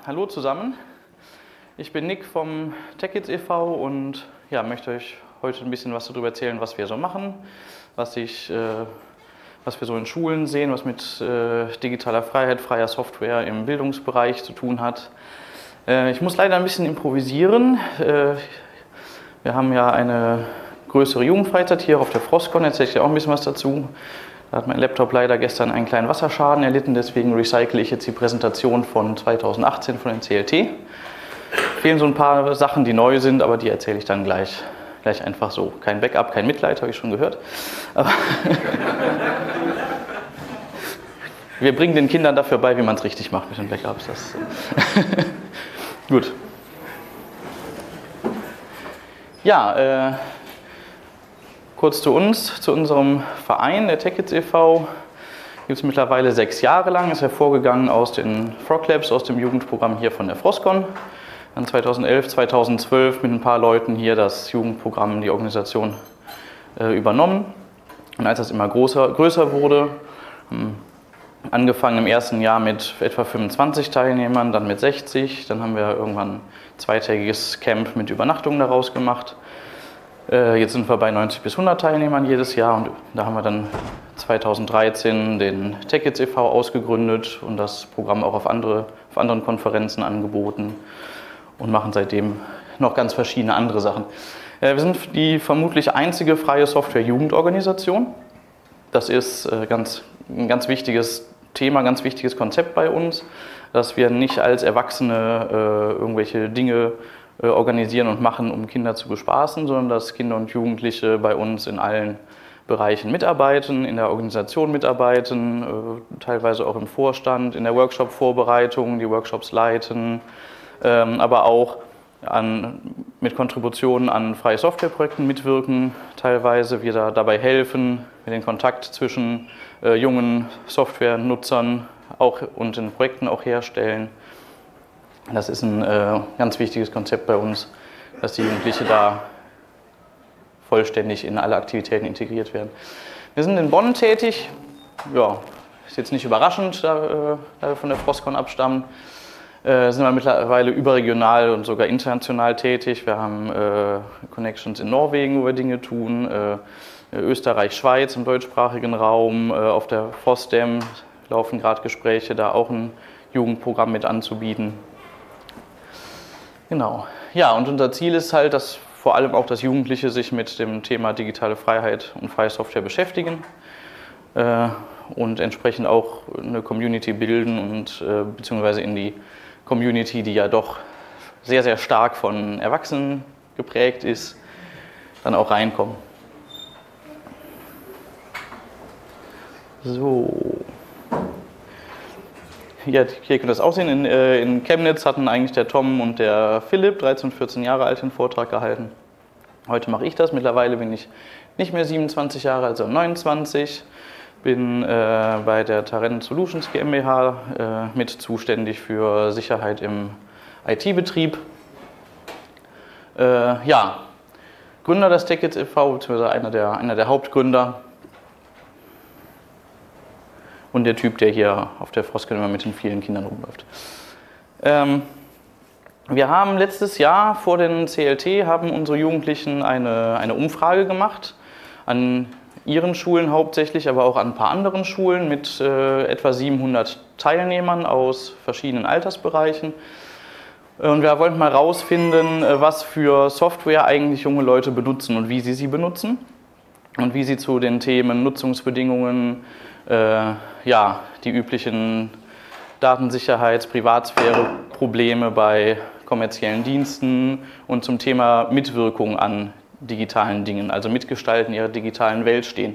Hallo zusammen, ich bin Nick vom TechKids e.V. und möchte euch heute ein bisschen was darüber erzählen, was wir so machen, was wir so in Schulen sehen, was mit digitaler Freiheit, freier Software im Bildungsbereich zu tun hat. Ich muss leider ein bisschen improvisieren. Wir haben ja eine größere Jugendfreizeit hier auf der Frostcon, erzähle ich dir auch ein bisschen was dazu. Da hat mein Laptop leider gestern einen kleinen Wasserschaden erlitten, deswegen recycle ich jetzt die Präsentation von 2018 von den CLT. Fehlen so ein paar Sachen, die neu sind, aber die erzähle ich dann gleich einfach so. Kein Backup, kein Mitleid, habe ich schon gehört. Aber wir bringen den Kindern dafür bei, wie man es richtig macht mit den Backups. Gut. Ja, kurz zu uns, zu unserem Verein, der TechKids e.V. Gibt es mittlerweile 6 Jahre lang, ist hervorgegangen aus den Frog Labs, aus dem Jugendprogramm hier von der Frostcon. Dann 2011, 2012 mit ein paar Leuten hier das Jugendprogramm, die Organisation übernommen. Und als das immer größer wurde, angefangen im ersten Jahr mit etwa 25 Teilnehmern, dann mit 60, dann haben wir irgendwann ein zweitägiges Camp mit Übernachtungen daraus gemacht. Jetzt sind wir bei 90 bis 100 Teilnehmern jedes Jahr und da haben wir dann 2013 den TechKids e.V. ausgegründet und das Programm auch auf anderen Konferenzen angeboten und machen seitdem noch ganz verschiedene andere Sachen. Wir sind die vermutlich einzige freie Software-Jugendorganisation. Das ist ein ganz wichtiges Thema, ganz wichtiges Konzept bei uns, dass wir nicht als Erwachsene irgendwelche Dinge organisieren und machen, um Kinder zu bespaßen, sondern dass Kinder und Jugendliche bei uns in allen Bereichen mitarbeiten, in der Organisation mitarbeiten, teilweise auch im Vorstand, in der Workshop-Vorbereitung, die Workshops leiten, aber auch mit Kontributionen an freie Softwareprojekten mitwirken, teilweise wir dabei helfen, mit den Kontakt zwischen jungen Softwarenutzern und in Projekten auch herstellen. Das ist ein ganz wichtiges Konzept bei uns, dass die Jugendlichen da vollständig in alle Aktivitäten integriert werden. Wir sind in Bonn tätig, ja, ist jetzt nicht überraschend, da wir von der Frostcon abstammen. Sind wir mittlerweile überregional und sogar international tätig. Wir haben Connections in Norwegen, wo wir Dinge tun, Österreich, Schweiz im deutschsprachigen Raum, auf der FOSDEM laufen gerade Gespräche, da auch ein Jugendprogramm mit anzubieten. Genau. Ja, und unser Ziel ist halt, dass vor allem auch das Jugendliche sich mit dem Thema digitale Freiheit und freie Software beschäftigen und entsprechend auch eine Community bilden und beziehungsweise in die Community, die ja doch sehr, sehr stark von Erwachsenen geprägt ist, dann auch reinkommen. So. Hier könnt ihr das auch sehen. In Chemnitz hatten eigentlich der Tom und der Philipp, 13 und 14 Jahre alt, den Vortrag gehalten. Heute mache ich das. Mittlerweile bin ich nicht mehr 27 Jahre alt, sondern 29. Bin bei der Tarent Solutions GmbH mit zuständig für Sicherheit im IT-Betrieb. Ja, Gründer des TechKids e.V., beziehungsweise einer der Hauptgründer. Und der Typ, der hier auf der Frostcon immer mit den vielen Kindern rumläuft. Wir haben letztes Jahr vor den CLT haben unsere Jugendlichen eine Umfrage gemacht, an ihren Schulen hauptsächlich, aber auch an ein paar anderen Schulen mit etwa 700 Teilnehmern aus verschiedenen Altersbereichen. Und wir wollten mal rausfinden, was für Software eigentlich junge Leute benutzen und wie sie benutzen und wie sie zu den Themen Nutzungsbedingungen, die üblichen Datensicherheits-, Privatsphäre-Probleme bei kommerziellen Diensten und zum Thema Mitwirkung an digitalen Dingen, also Mitgestalten ihrer digitalen Welt stehen.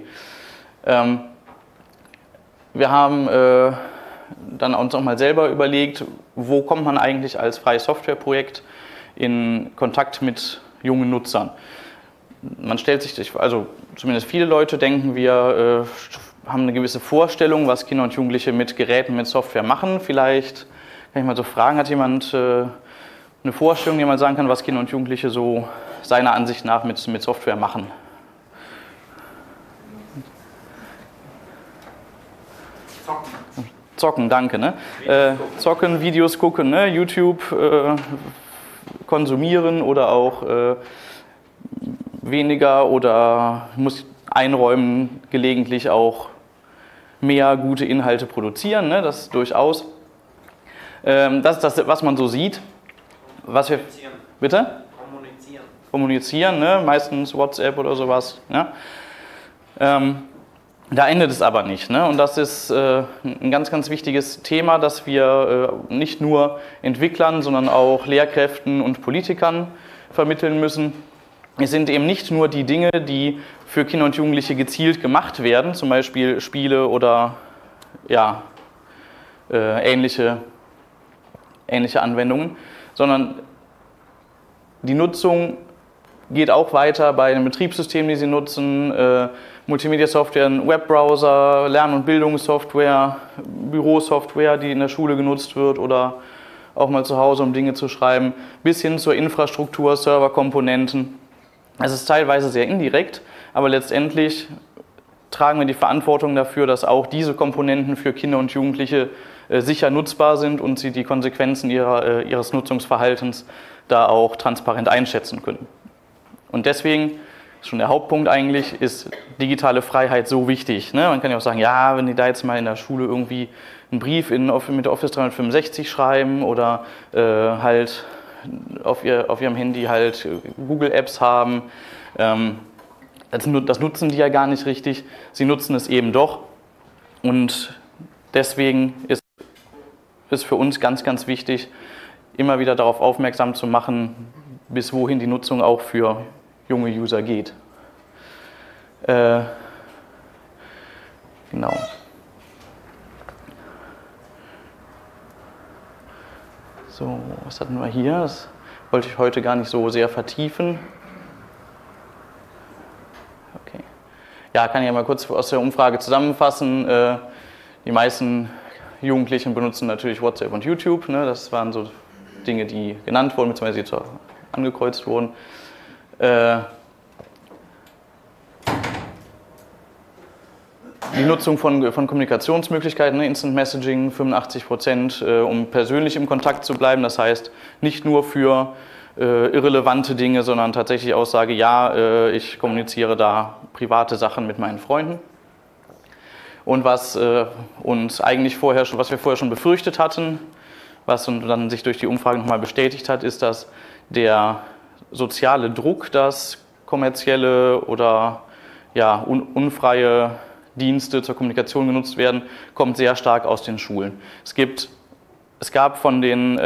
Wir haben dann uns auch mal selber überlegt, wo kommt man eigentlich als freies Softwareprojekt in Kontakt mit jungen Nutzern. Man stellt sich, also zumindest viele Leute denken, wir haben eine gewisse Vorstellung, was Kinder und Jugendliche mit Geräten, mit Software machen. Vielleicht kann ich mal so fragen, hat jemand eine Vorstellung, die mal sagen kann, was Kinder und Jugendliche so seiner Ansicht nach mit Software machen? Zocken. Zocken, danke. Ne? Zocken, Videos gucken, ne? YouTube konsumieren oder auch weniger oder muss einräumen, gelegentlich auch mehr gute Inhalte produzieren, ne? Das durchaus. Das ist das, was man so sieht. Was wir, bitte? Kommunizieren, ne? Meistens WhatsApp oder sowas. Ne? Da endet es aber nicht. Ne? Und das ist ein ganz, ganz wichtiges Thema, das wir nicht nur Entwicklern, sondern auch Lehrkräften und Politikern vermitteln müssen. Es sind eben nicht nur die Dinge, die für Kinder und Jugendliche gezielt gemacht werden, zum Beispiel Spiele oder ja, ähnliche Anwendungen, sondern die Nutzung geht auch weiter bei den Betriebssystemen, die sie nutzen, Multimedia-Software, Webbrowser, Lern- und Bildungssoftware, Bürosoftware, die in der Schule genutzt wird oder auch mal zu Hause, um Dinge zu schreiben, bis hin zur Infrastruktur, Serverkomponenten. Es ist teilweise sehr indirekt, aber letztendlich tragen wir die Verantwortung dafür, dass auch diese Komponenten für Kinder und Jugendliche sicher nutzbar sind und sie die Konsequenzen ihres Nutzungsverhaltens da auch transparent einschätzen können. Und deswegen, schon der Hauptpunkt eigentlich, ist digitale Freiheit so wichtig. Ne? Man kann ja auch sagen, ja, wenn die da jetzt mal in der Schule irgendwie einen Brief mit Office 365 schreiben oder halt auf ihrem Handy halt Google Apps haben, das nutzen die ja gar nicht richtig. Sie nutzen es eben doch. Und deswegen ist es für uns ganz, ganz wichtig, immer wieder darauf aufmerksam zu machen, bis wohin die Nutzung auch für junge User geht. Genau. So, was hatten wir hier? Das wollte ich heute gar nicht so sehr vertiefen. Okay. Ja, kann ich ja mal kurz aus der Umfrage zusammenfassen. Die meisten Jugendlichen benutzen natürlich WhatsApp und YouTube. Ne? Das waren so Dinge, die genannt wurden, beziehungsweise die angekreuzt wurden. Die Nutzung von Kommunikationsmöglichkeiten, ne? Instant Messaging 85%, um persönlich im Kontakt zu bleiben. Das heißt, nicht nur für irrelevante Dinge, sondern tatsächlich Aussage, ja, ich kommuniziere da private Sachen mit meinen Freunden. Und was uns eigentlich was wir vorher schon befürchtet hatten, was dann sich durch die Umfrage nochmal bestätigt hat, ist, dass der soziale Druck, dass kommerzielle oder ja, unfreie Dienste zur Kommunikation genutzt werden, kommt sehr stark aus den Schulen. Es gab von den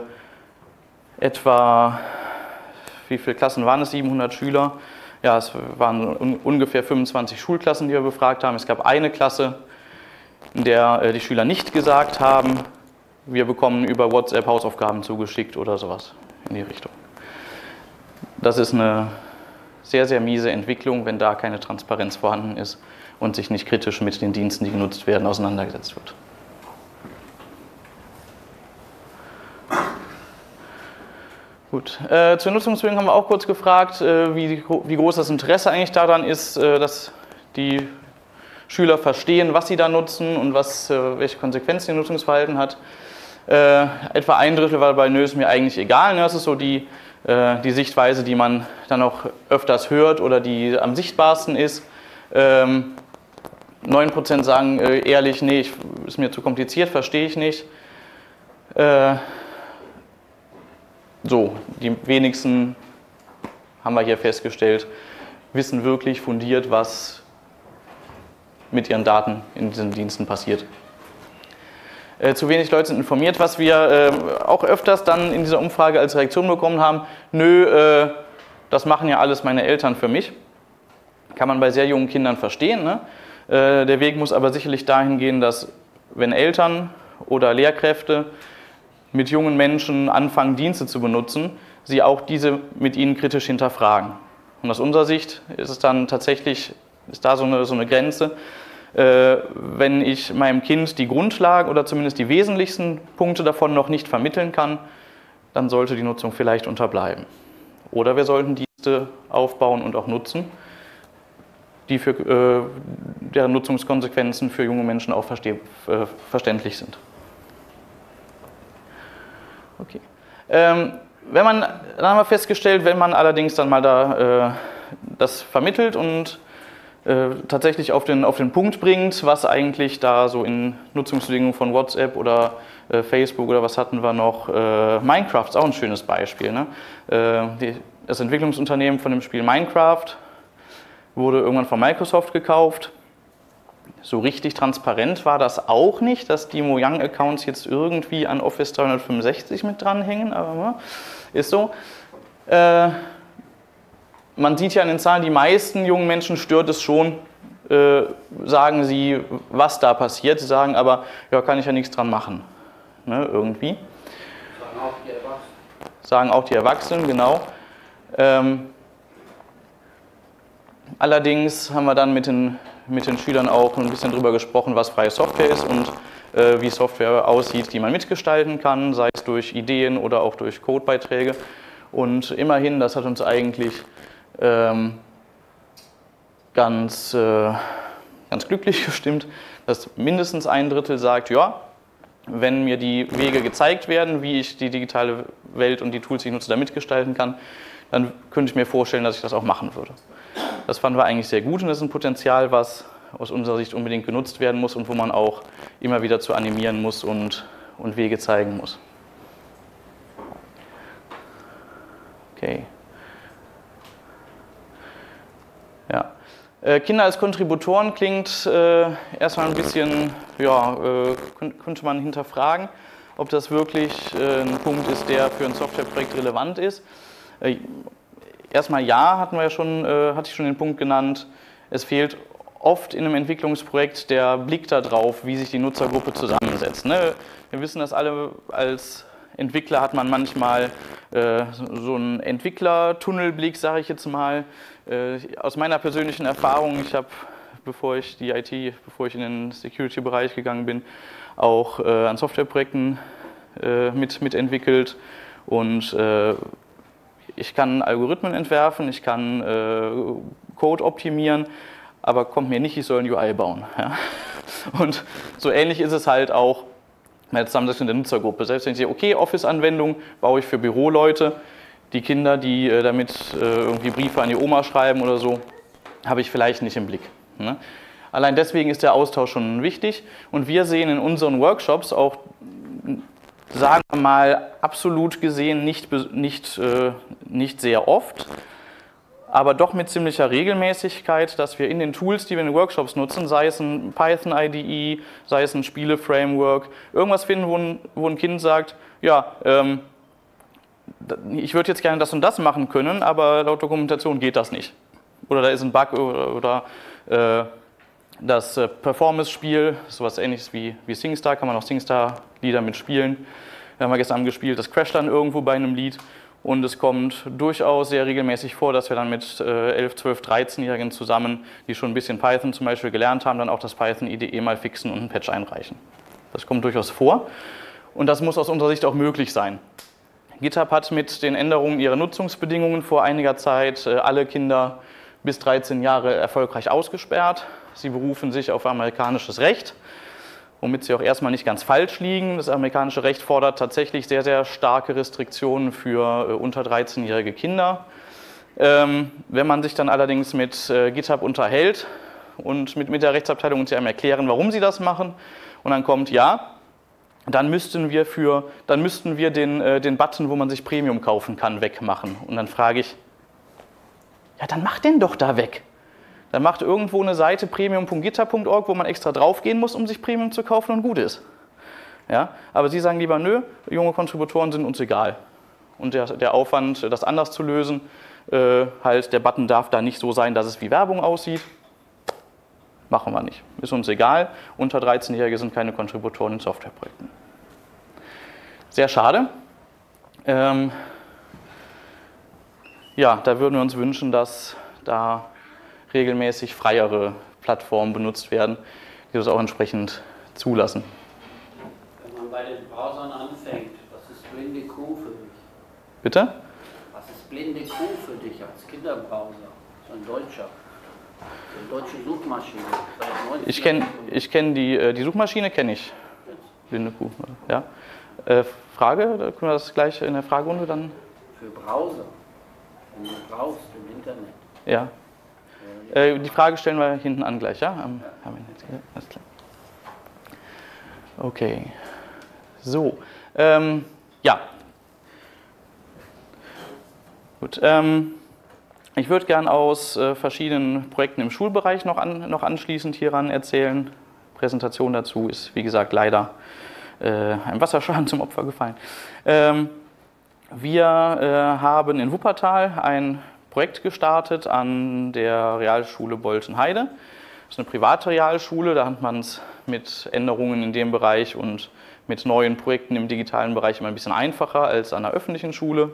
etwa, wie viele Klassen waren es? 700 Schüler. Ja, es waren ungefähr 25 Schulklassen, die wir befragt haben. Es gab eine Klasse, in der die Schüler nicht gesagt haben, wir bekommen über WhatsApp Hausaufgaben zugeschickt oder sowas in die Richtung. Das ist eine sehr, sehr miese Entwicklung, wenn da keine Transparenz vorhanden ist und sich nicht kritisch mit den Diensten, die genutzt werden, auseinandergesetzt wird. Gut. Zur Nutzungsbedingungen haben wir auch kurz gefragt, wie groß das Interesse eigentlich daran ist, dass die Schüler verstehen, was sie da nutzen und welche Konsequenzen ihr Nutzungsverhalten hat. Etwa ein Drittel war bei Nö, ist mir eigentlich egal. Ne? Das ist so die Sichtweise, die man dann auch öfters hört oder die am sichtbarsten ist. 9% sagen ehrlich, nee, ist mir zu kompliziert, verstehe ich nicht. So, die wenigsten, haben wir hier festgestellt, wissen wirklich fundiert, was mit ihren Daten in diesen Diensten passiert. Zu wenig Leute sind informiert, was wir auch öfters dann in dieser Umfrage als Reaktion bekommen haben. Nö, das machen ja alles meine Eltern für mich. Kann man bei sehr jungen Kindern verstehen. Ne? Der Weg muss aber sicherlich dahin gehen, dass wenn Eltern oder Lehrkräfte mit jungen Menschen anfangen, Dienste zu benutzen, sie auch diese mit ihnen kritisch hinterfragen. Und aus unserer Sicht ist es dann tatsächlich, ist da so eine Grenze, wenn ich meinem Kind die Grundlagen oder zumindest die wesentlichsten Punkte davon noch nicht vermitteln kann, dann sollte die Nutzung vielleicht unterbleiben. Oder wir sollten Dienste aufbauen und auch nutzen. deren Nutzungskonsequenzen für junge Menschen auch verständlich sind. Okay. Dann haben wir festgestellt, wenn man allerdings dann mal das vermittelt und tatsächlich auf den Punkt bringt, was eigentlich da so in Nutzungsbedingungen von WhatsApp oder Facebook oder was hatten wir noch, Minecraft ist auch ein schönes Beispiel. Ne? Das Entwicklungsunternehmen von dem Spiel Minecraft wurde irgendwann von Microsoft gekauft. So richtig transparent war das auch nicht, dass die Mojang-Accounts jetzt irgendwie an Office 365 mit dranhängen, aber ist so. Man sieht ja an den Zahlen, die meisten jungen Menschen stört es schon, sagen sie, was da passiert. Sie sagen aber, ja, kann ich ja nichts dran machen. Ne, irgendwie. Sagen auch die Erwachsenen, genau. Allerdings haben wir dann mit den Schülern auch ein bisschen drüber gesprochen, was freie Software ist und wie Software aussieht, die man mitgestalten kann, sei es durch Ideen oder auch durch Codebeiträge. Und immerhin, das hat uns eigentlich ganz glücklich gestimmt, dass mindestens ein Drittel sagt, ja, wenn mir die Wege gezeigt werden, wie ich die digitale Welt und die Tools, die ich nutze, da mitgestalten kann, dann könnte ich mir vorstellen, dass ich das auch machen würde. Das fanden wir eigentlich sehr gut und das ist ein Potenzial, was aus unserer Sicht unbedingt genutzt werden muss und wo man auch immer wieder zu animieren muss und Wege zeigen muss. Okay. Ja. Kinder als Kontributoren klingt erstmal ein bisschen, ja, könnte man hinterfragen, ob das wirklich ein Punkt ist, der für ein Softwareprojekt relevant ist. Erstmal ja, hatte ich schon den Punkt genannt, es fehlt oft in einem Entwicklungsprojekt der Blick darauf, wie sich die Nutzergruppe zusammensetzt. Ne? Wir wissen das alle, als Entwickler hat man manchmal so einen Entwicklertunnelblick, sage ich jetzt mal. Aus meiner persönlichen Erfahrung, ich habe, bevor ich in den Security-Bereich gegangen bin, auch an Softwareprojekten mitentwickelt und ich kann Algorithmen entwerfen, ich kann Code optimieren, aber kommt mir nicht, ich soll ein UI bauen. Ja? Und so ähnlich ist es halt auch mit der Zusammensetzung der Nutzergruppe. Selbst wenn ich sehe, okay, Office-Anwendung baue ich für Büroleute, die Kinder, die damit irgendwie Briefe an die Oma schreiben oder so, habe ich vielleicht nicht im Blick. Ne? Allein deswegen ist der Austausch schon wichtig und wir sehen in unseren Workshops auch, sagen wir mal, absolut gesehen nicht sehr oft, aber doch mit ziemlicher Regelmäßigkeit, dass wir in den Tools, die wir in den Workshops nutzen, sei es ein Python IDE, sei es ein Spiele-Framework, irgendwas finden, wo ein Kind sagt, ja, ich würde jetzt gerne das und das machen können, aber laut Dokumentation geht das nicht. Oder da ist ein Bug oder das Performance-Spiel, sowas ähnliches wie SingStar, kann man auch SingStar-Lieder mitspielen. Wir haben wir gestern gespielt, das crasht dann irgendwo bei einem Lied und es kommt durchaus sehr regelmäßig vor, dass wir dann mit 11, 12, 13-Jährigen zusammen, die schon ein bisschen Python zum Beispiel gelernt haben, dann auch das Python IDE mal fixen und einen Patch einreichen. Das kommt durchaus vor und das muss aus unserer Sicht auch möglich sein. GitHub hat mit den Änderungen ihrer Nutzungsbedingungen vor einiger Zeit alle Kinder bis 13 Jahre erfolgreich ausgesperrt. Sie berufen sich auf amerikanisches Recht, womit sie auch erstmal nicht ganz falsch liegen. Das amerikanische Recht fordert tatsächlich sehr, sehr starke Restriktionen für unter 13-jährige Kinder. Wenn man sich dann allerdings mit GitHub unterhält und mit der Rechtsabteilung und sie einem erklären, warum sie das machen, und dann kommt, ja, dann müssten wir den Button, wo man sich Premium kaufen kann, wegmachen. Und dann frage ich, ja, dann mach den doch da weg. Dann macht irgendwo eine Seite premium.github.org, wo man extra draufgehen muss, um sich Premium zu kaufen und gut ist. Ja? Aber Sie sagen lieber, nö, junge Kontributoren sind uns egal. Und der Aufwand, das anders zu lösen, halt der Button darf da nicht so sein, dass es wie Werbung aussieht. Machen wir nicht. Ist uns egal. Unter 13-Jährige sind keine Kontributoren in Softwareprojekten. Sehr schade. Ja, da würden wir uns wünschen, dass da regelmäßig freiere Plattformen benutzt werden, die das auch entsprechend zulassen. Wenn man bei den Browsern anfängt, was ist blinde Kuh für dich? Bitte? Was ist blinde Kuh für dich als Kinderbrowser, so ein Deutscher? Die deutsche Suchmaschine. Seit Ich kenn die Suchmaschine, kenne ich. Blinde Kuh, ja. Frage, da können wir das gleich in der Fragerunde dann. Für Browser, wenn du brauchst im Internet. Ja. Die Frage stellen wir hinten an gleich, ja? Alles klar. Okay. So. Ja. Gut. Ich würde gern aus verschiedenen Projekten im Schulbereich noch anschließend hieran erzählen. Präsentation dazu ist, wie gesagt, leider einem Wasserschaden zum Opfer gefallen. Wir haben in Wuppertal ein Projekt gestartet an der Realschule Boltenheide. Das ist eine private Realschule, da hat man es mit Änderungen in dem Bereich und mit neuen Projekten im digitalen Bereich immer ein bisschen einfacher als an der öffentlichen Schule.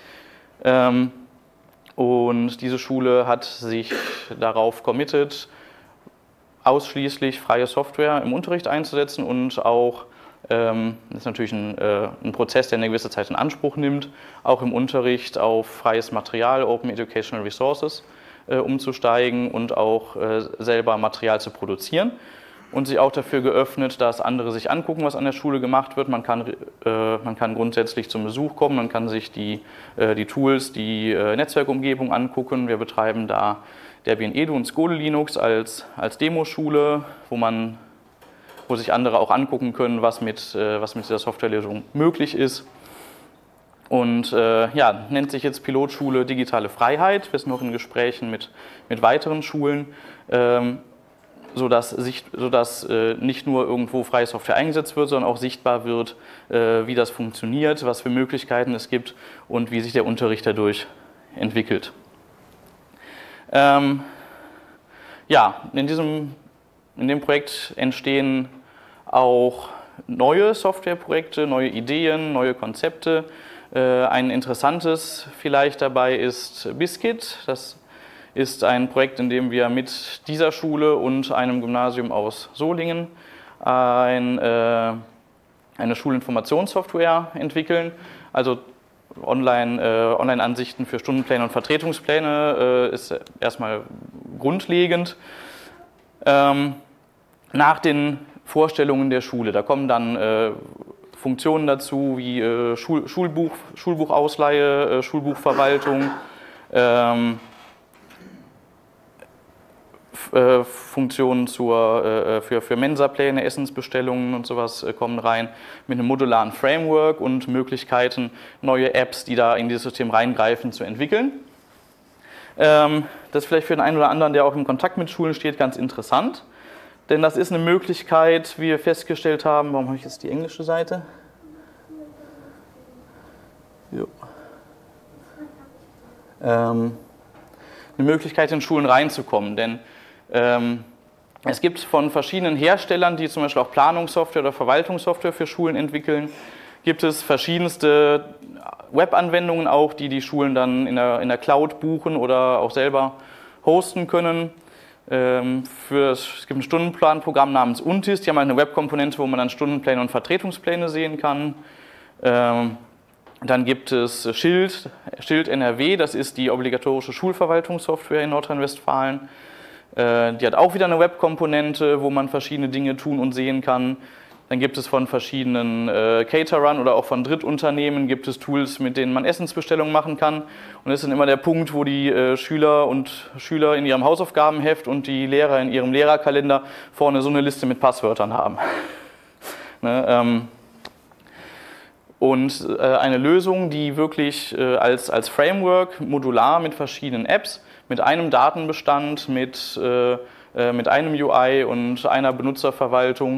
Und diese Schule hat sich darauf committed, ausschließlich freie Software im Unterricht einzusetzen und auch, das ist natürlich ein Prozess, der eine gewisse Zeit in Anspruch nimmt, auch im Unterricht auf freies Material, Open Educational Resources umzusteigen und auch selber Material zu produzieren und sich auch dafür geöffnet, dass andere sich angucken, was an der Schule gemacht wird. Man kann grundsätzlich zum Besuch kommen, man kann sich die Tools, die Netzwerkumgebung angucken. Wir betreiben da Debian Edu und Skole Linux als Demoschule, wo sich andere auch angucken können, was mit dieser Softwarelösung möglich ist. Und ja, nennt sich jetzt Pilotschule Digitale Freiheit. Wir sind noch in Gesprächen mit weiteren Schulen, sodass nicht nur irgendwo freie Software eingesetzt wird, sondern auch sichtbar wird, wie das funktioniert, was für Möglichkeiten es gibt und wie sich der Unterricht dadurch entwickelt. Ja, in dem Projekt entstehen auch neue Softwareprojekte, neue Ideen, neue Konzepte. Ein interessantes vielleicht dabei ist Biscuit. Das ist ein Projekt, in dem wir mit dieser Schule und einem Gymnasium aus Solingen eine Schulinformationssoftware entwickeln. Also Online-Ansichten für Stundenpläne und Vertretungspläne ist erstmal grundlegend. Nach den Vorstellungen der Schule, da kommen dann Funktionen dazu wie Schulbuchausleihe, Schulbuchverwaltung, Funktionen für Mensapläne, Essensbestellungen und sowas kommen rein, mit einem modularen Framework und Möglichkeiten, neue Apps, die da in dieses System reingreifen, zu entwickeln. Das ist vielleicht für den einen oder anderen, der auch im Kontakt mit Schulen steht, ganz interessant, denn das ist eine Möglichkeit, wie wir festgestellt haben, warum habe ich jetzt die englische Seite? Jo. Eine Möglichkeit, in Schulen reinzukommen, denn es gibt von verschiedenen Herstellern, die zum Beispiel auch Planungssoftware oder Verwaltungssoftware für Schulen entwickeln, gibt es verschiedenste Webanwendungen auch, die Schulen dann in der Cloud buchen oder auch selber hosten können. Es gibt ein Stundenplanprogramm namens Untis, die haben eine Webkomponente, wo man dann Stundenpläne und Vertretungspläne sehen kann. Dann gibt es Schild NRW, das ist die obligatorische Schulverwaltungssoftware in Nordrhein-Westfalen. Die hat auch wieder eine Webkomponente, wo man verschiedene Dinge tun und sehen kann. Dann gibt es von verschiedenen Caterern oder auch von Drittunternehmen gibt es Tools, mit denen man Essensbestellungen machen kann. Und das ist dann immer der Punkt, wo die Schüler in ihrem Hausaufgabenheft und die Lehrer in ihrem Lehrerkalender vorne so eine Liste mit Passwörtern haben. Ne, und eine Lösung, die wirklich als Framework modular mit verschiedenen Apps, mit einem Datenbestand, mit einem UI und einer Benutzerverwaltung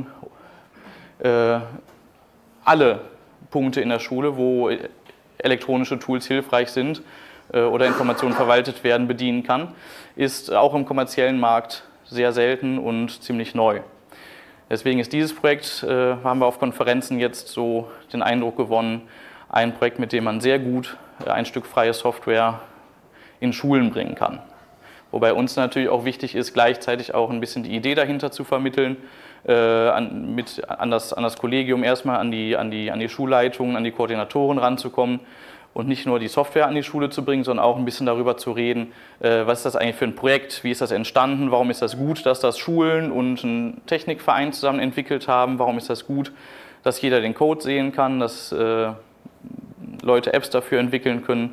alle Punkte in der Schule, wo elektronische Tools hilfreich sind oder Informationen verwaltet werden, bedienen kann, ist auch im kommerziellen Markt sehr selten und ziemlich neu. Deswegen ist dieses Projekt, haben wir auf Konferenzen jetzt so den Eindruck gewonnen, ein Projekt, mit dem man sehr gut ein Stück freie Software in Schulen bringen kann. Wobei uns natürlich auch wichtig ist, gleichzeitig auch ein bisschen die Idee dahinter zu vermitteln, an das Kollegium erstmal, an die Schulleitungen, an die Koordinatoren ranzukommen und nicht nur die Software an die Schule zu bringen, sondern auch ein bisschen darüber zu reden, was ist das eigentlich für ein Projekt, wie ist das entstanden, warum ist das gut, dass das Schulen und ein Technikverein zusammen entwickelt haben, warum ist das gut, dass jeder den Code sehen kann, dass Leute Apps dafür entwickeln können,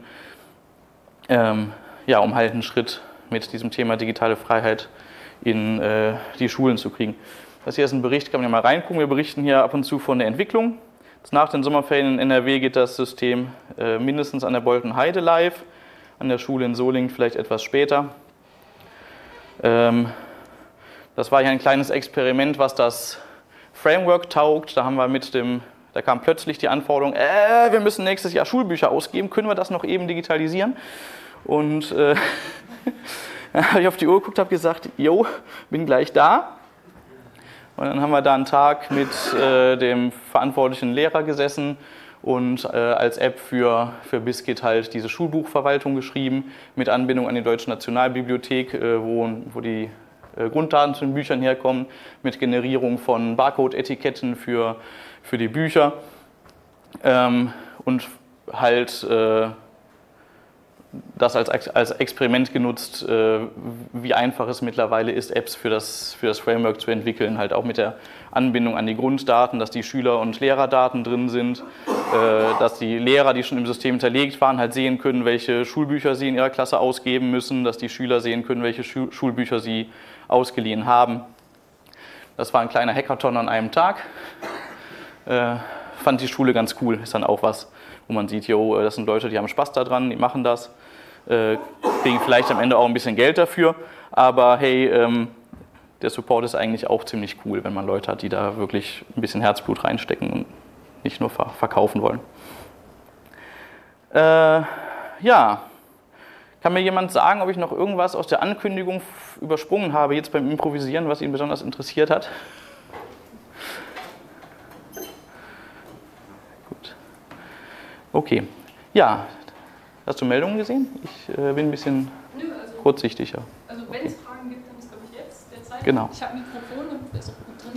ja, um halt einen Schritt mit diesem Thema digitale Freiheit in die Schulen zu kriegen. Das hier ist ein Bericht, kann man ja mal reingucken. Wir berichten hier ab und zu von der Entwicklung. Nach den Sommerferien in NRW geht das System mindestens an der Boltenheide live, an der Schule in Solingen vielleicht etwas später. Das war hier ein kleines Experiment, was das Framework taugt. Da haben wir da kam plötzlich die Anforderung, wir müssen nächstes Jahr Schulbücher ausgeben, können wir das noch eben digitalisieren? Und dann habe ich auf die Uhr geguckt, habe gesagt, jo, bin gleich da. Und dann haben wir da einen Tag mit dem verantwortlichen Lehrer gesessen und als App für Biscuit halt diese Schulbuchverwaltung geschrieben, mit Anbindung an die Deutsche Nationalbibliothek, wo die Grunddaten zu den Büchern herkommen, mit Generierung von Barcode-Etiketten für die Bücher und halt das als Experiment genutzt, wie einfach es mittlerweile ist, Apps für das Framework zu entwickeln, halt auch mit der Anbindung an die Grunddaten, dass die Schüler- und Lehrerdaten drin sind, dass die Lehrer, die schon im System hinterlegt waren, halt sehen können, welche Schulbücher sie in ihrer Klasse ausgeben müssen, dass die Schüler sehen können, welche Schulbücher sie ausgeliehen haben. Das war ein kleiner Hackathon an einem Tag. Fand die Schule ganz cool, ist dann auch was, wo man sieht, jo, das sind Leute, die haben Spaß daran, die machen das, kriegen vielleicht am Ende auch ein bisschen Geld dafür, aber hey, der Support ist eigentlich auch ziemlich cool, wenn man Leute hat, die da wirklich ein bisschen Herzblut reinstecken und nicht nur verkaufen wollen. Ja, kann mir jemand sagen, ob ich noch irgendwas aus der Ankündigung übersprungen habe, jetzt beim Improvisieren, was ihn besonders interessiert hat? Gut. Okay. Ja, hast du Meldungen gesehen? Ich bin ein bisschen kurzsichtiger. Also wenn es Fragen gibt, dann ist glaube ich jetzt der Zeit. Genau. Ich habe ein Mikrofon und ist auch gut drin.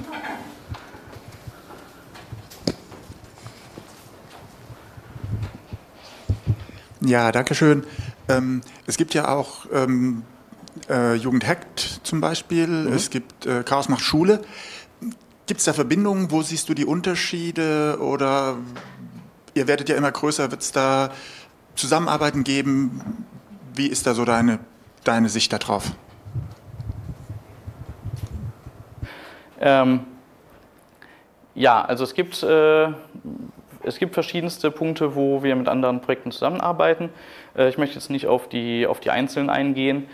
Ja, danke schön. Es gibt ja auch Jugend hackt zum Beispiel, es gibt Chaos macht Schule. Gibt es da Verbindungen? Wo siehst du die Unterschiede? Oder ihr werdet ja immer größer, wird es da Zusammenarbeiten geben? Wie ist da so deine Sicht darauf? Ja, also es gibt verschiedenste Punkte, wo wir mit anderen Projekten zusammenarbeiten. Ich möchte jetzt nicht auf die einzelnen eingehen.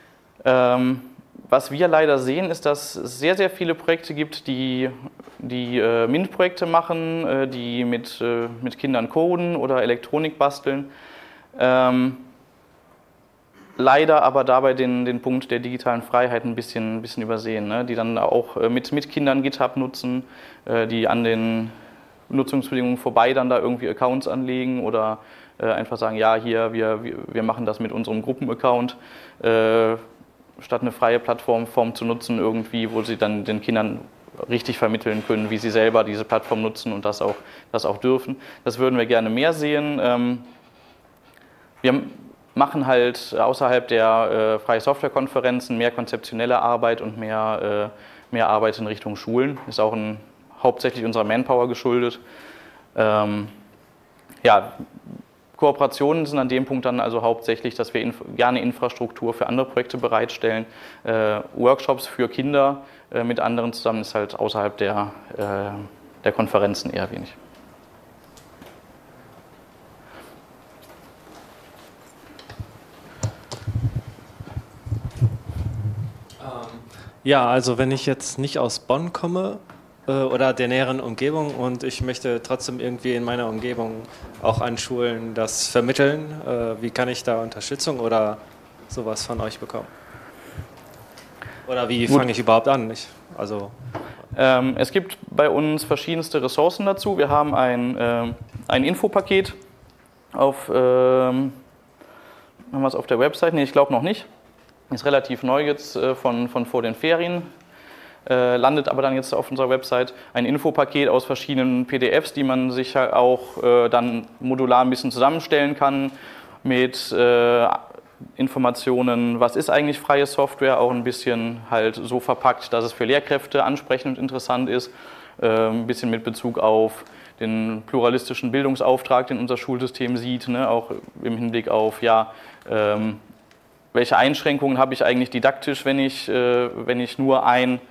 Was wir leider sehen, ist, dass es sehr, sehr viele Projekte gibt, die MINT-Projekte machen, die mit Kindern coden oder Elektronik basteln. Leider aber dabei den Punkt der digitalen Freiheit ein bisschen übersehen, ne? Die dann auch mit Kindern GitHub nutzen, die an den Nutzungsbedingungen vorbei dann da irgendwie Accounts anlegen oder einfach sagen, ja, hier, wir machen das mit unserem Gruppenaccount, statt eine freie Plattformform zu nutzen irgendwie, wo sie dann den Kindern richtig vermitteln können, wie sie selber diese Plattform nutzen und das auch dürfen. Das würden wir gerne mehr sehen. Wir machen halt außerhalb der Freie Software-Konferenzen mehr konzeptionelle Arbeit und mehr Arbeit in Richtung Schulen. Ist auch hauptsächlich unserer Manpower geschuldet. Ja, Kooperationen sind an dem Punkt dann also hauptsächlich, dass wir gerne Infrastruktur für andere Projekte bereitstellen. Workshops für Kinder mit anderen zusammen ist halt außerhalb der Konferenzen eher wenig. Ja, also wenn ich jetzt nicht aus Bonn komme oder der näheren Umgebung und ich möchte trotzdem irgendwie in meiner Umgebung auch an Schulen das vermitteln, wie kann ich da Unterstützung oder sowas von euch bekommen? Oder wie fange ich überhaupt an? Es gibt bei uns verschiedenste Ressourcen dazu. Wir haben ein Infopaket haben wir es auf der Website? Nee, ich glaube noch nicht. Ist relativ neu jetzt von vor den Ferien. landet aber dann jetzt auf unserer Website ein Infopaket aus verschiedenen PDFs, die man sich halt auch dann modular ein bisschen zusammenstellen kann mit Informationen, was ist eigentlich freie Software, auch ein bisschen halt so verpackt, dass es für Lehrkräfte ansprechend und interessant ist, ein bisschen mit Bezug auf den pluralistischen Bildungsauftrag, den unser Schulsystem sieht, ne, auch im Hinblick auf, ja, welche Einschränkungen habe ich eigentlich didaktisch, wenn ich nur eine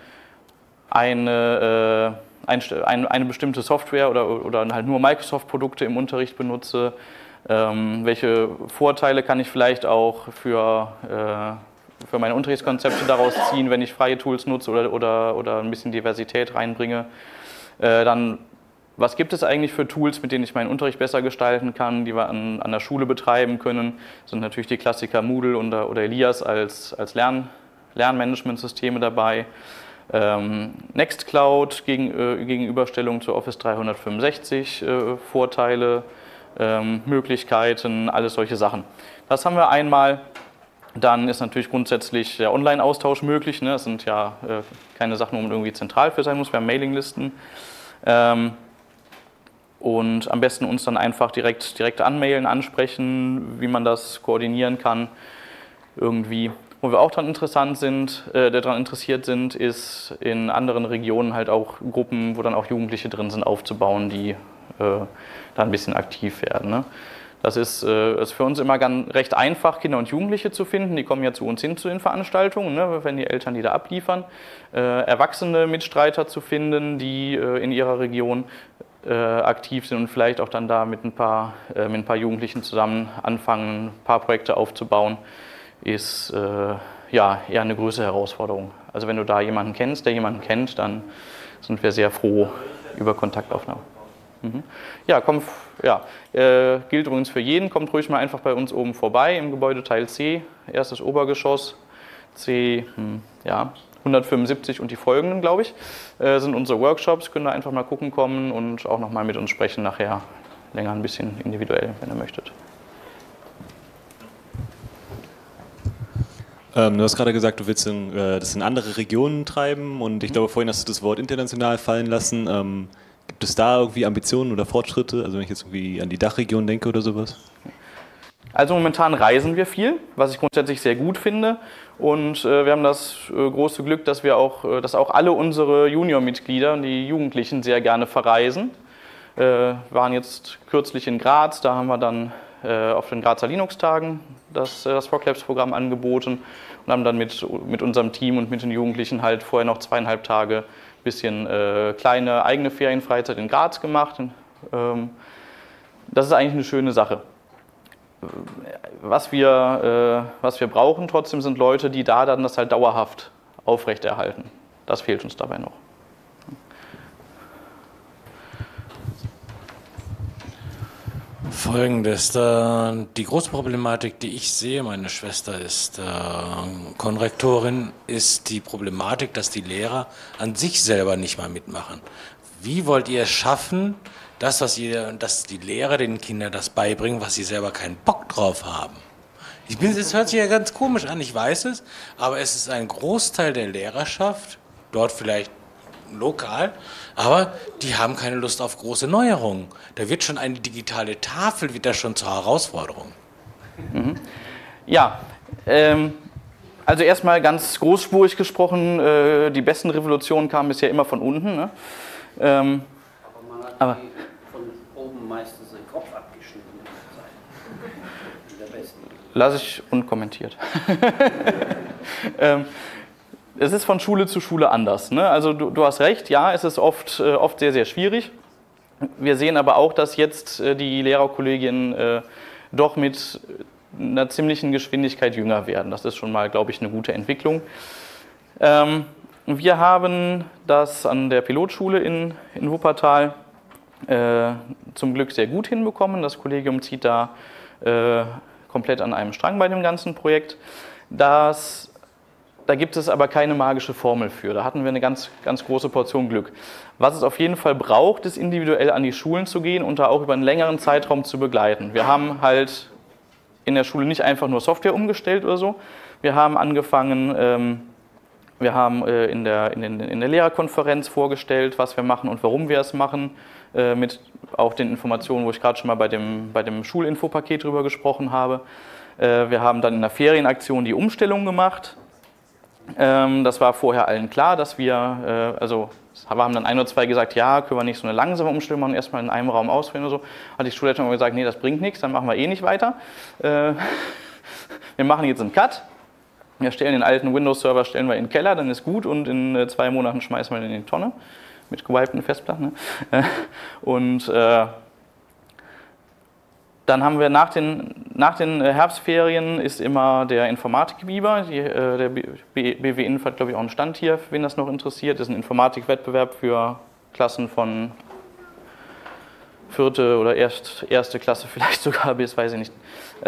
bestimmte Software oder halt nur Microsoft-Produkte im Unterricht benutze. Welche Vorteile kann ich vielleicht auch für meine Unterrichtskonzepte daraus ziehen, wenn ich freie Tools nutze oder ein bisschen Diversität reinbringe. Dann, was gibt es eigentlich für Tools, mit denen ich meinen Unterricht besser gestalten kann, die wir an der Schule betreiben können. Das sind natürlich die Klassiker Moodle oder Elias als Lernmanagementsysteme dabei. Nextcloud, Gegenüberstellung zu Office 365, Vorteile, Möglichkeiten, alles solche Sachen. Das haben wir einmal. Dann ist natürlich grundsätzlich der Online-Austausch möglich. Ne? Das sind ja keine Sachen, wo man irgendwie zentral für sein muss. Wir haben Mailinglisten. Und am besten uns dann einfach direkt anmailen, ansprechen, wie man das koordinieren kann. Irgendwie. Wo wir auch daran interessiert sind, ist in anderen Regionen halt auch Gruppen, wo dann auch Jugendliche drin sind, aufzubauen, die da ein bisschen aktiv werden. Ne? Das ist für uns immer recht einfach, Kinder und Jugendliche zu finden. Die kommen ja zu uns hin zu den Veranstaltungen, ne, wenn die Eltern die da abliefern. Erwachsene Mitstreiter zu finden, die in ihrer Region aktiv sind und vielleicht auch dann da mit ein paar Jugendlichen zusammen anfangen, ein paar Projekte aufzubauen, ist ja eher eine größere Herausforderung. Also wenn du da jemanden kennst, der jemanden kennt, dann sind wir sehr froh über Kontaktaufnahme. Ja, gilt übrigens für jeden. Kommt ruhig mal einfach bei uns oben vorbei im Gebäudeteil C, erstes Obergeschoss, C 175 und die folgenden, glaube ich, sind unsere Workshops. Könnt ihr einfach mal gucken kommen und auch nochmal mit uns sprechen nachher, länger ein bisschen individuell, wenn ihr möchtet. Du hast gerade gesagt, du willst das in andere Regionen treiben und ich glaube, vorhin hast du das Wort international fallen lassen. Gibt es da irgendwie Ambitionen oder Fortschritte? Also wenn ich jetzt irgendwie an die Dachregion denke oder sowas? Also momentan reisen wir viel, was ich grundsätzlich sehr gut finde. Und wir haben das große Glück, dass auch alle unsere Junior-Mitglieder und die Jugendlichen sehr gerne verreisen. Wir waren jetzt kürzlich in Graz, da haben wir dann auf den Grazer Linux-Tagen das Rock Labs-Programm angeboten und haben dann mit unserem Team und mit den Jugendlichen halt vorher noch 2,5 Tage ein bisschen kleine eigene Ferienfreizeit in Graz gemacht. Das ist eigentlich eine schöne Sache. Was wir brauchen trotzdem sind Leute, die da dann das halt dauerhaft aufrechterhalten. Das fehlt uns dabei noch. Folgendes, die große Problematik, die ich sehe, meine Schwester ist Konrektorin, ist die Problematik, dass die Lehrer an sich selber nicht mal mitmachen. Wie wollt ihr es schaffen, dass die Lehrer den Kindern das beibringen, was sie selber keinen Bock drauf haben? Es hört sich ja ganz komisch an, ich weiß es, aber es ist ein Großteil der Lehrerschaft, dort vielleicht lokal, aber die haben keine Lust auf große Neuerungen. Da wird schon eine digitale Tafel, wird da schon zur Herausforderung. Ja, also erstmal ganz großspurig gesprochen, die besten Revolutionen kamen bisher immer von unten. Ne? Aber man hat die von oben meistens den Kopf abgeschnitten. Der besten. Lasse ich unkommentiert. Es ist von Schule zu Schule anders. Ne? Also du hast recht, ja, es ist oft sehr, sehr schwierig. Wir sehen aber auch, dass jetzt die Lehrerkollegien doch mit einer ziemlichen Geschwindigkeit jünger werden. Das ist schon mal, glaube ich, eine gute Entwicklung. Wir haben das an der Pilotschule in Wuppertal zum Glück sehr gut hinbekommen. Das Kollegium zieht da komplett an einem Strang bei dem ganzen Projekt. Da gibt es aber keine magische Formel für. Da hatten wir eine ganz, ganz große Portion Glück. Was es auf jeden Fall braucht, ist individuell an die Schulen zu gehen und da auch über einen längeren Zeitraum zu begleiten. Wir haben halt in der Schule nicht einfach nur Software umgestellt oder so. Wir haben angefangen, Wir haben in der Lehrerkonferenz vorgestellt, was wir machen und warum wir es machen, mit auch den Informationen, wo ich gerade schon mal bei dem Schulinfopaket drüber gesprochen habe. Wir haben dann in der Ferienaktion die Umstellung gemacht. Das war vorher allen klar, dass wir haben dann 1 oder 2 gesagt, ja, können wir nicht so eine langsame Umstellung machen, erstmal in einem Raum ausführen oder so. Hat die Schulleitung aber gesagt, nee, das bringt nichts, dann machen wir eh nicht weiter. Wir machen jetzt einen Cut. Wir stellen den alten Windows-Server in den Keller, dann ist gut und in 2 Monaten schmeißen wir den in die Tonne mit gewipten Festplatten. Ne? Und dann haben wir nach den Herbstferien ist immer der Informatik-Biber. Der BW Inf hat, glaube ich, auch einen Stand hier, wen das noch interessiert. Das ist ein Informatikwettbewerb für Klassen von 4. oder 1. Klasse vielleicht sogar bis, weiß ich nicht.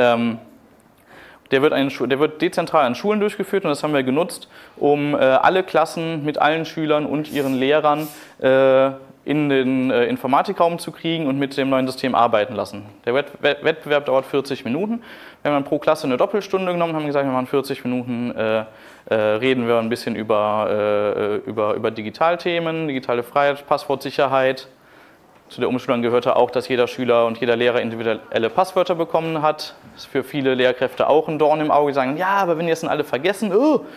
Der wird dezentral an Schulen durchgeführt und das haben wir genutzt, um alle Klassen mit allen Schülern und ihren Lehrern in den Informatikraum zu kriegen und mit dem neuen System arbeiten lassen. Der Wettbewerb dauert 40 Minuten. Wir haben dann pro Klasse eine Doppelstunde genommen, haben gesagt, wir machen 40 Minuten, reden wir ein bisschen über Digitalthemen, digitale Freiheit, Passwortsicherheit. Zu der Umschulung gehörte auch, dass jeder Schüler und jeder Lehrer individuelle Passwörter bekommen hat. Das ist für viele Lehrkräfte auch ein Dorn im Auge, die sagen, ja, aber wenn die es dann alle vergessen,